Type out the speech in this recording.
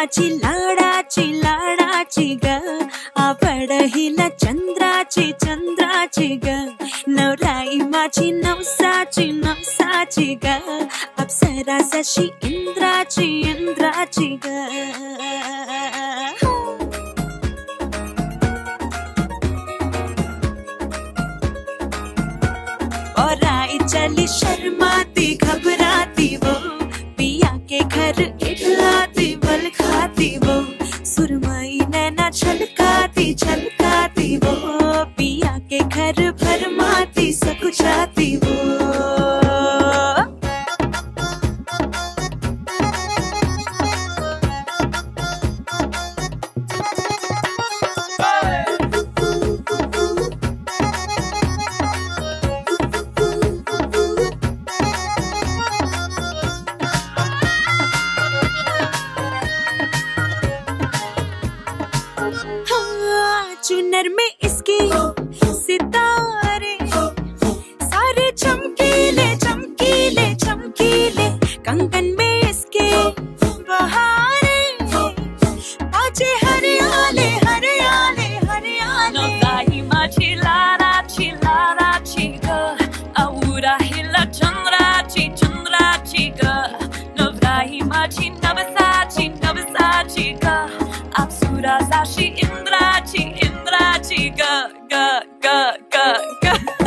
माझी लाडाची ग आवडहिला चंद्राची ग नवराई माझी नवसाची ग अप्सरा जशी इंद्राची ग और आई चली शर्माती घबराती वो पिया के घर इठलाती बल खाती वो सुरमाई नैना छलकाती वो पिया के घर भरमाती सकुचाती वो चुनर में इसकी सितारे सारे चमकीले कंगन में इसके बहारे बाजे हरियाले नवराई माझी लाडाची ग आवडहिला चंद्राची ग नवराई माझी नवसाची ग अप्सरा जशी इंद्राची ग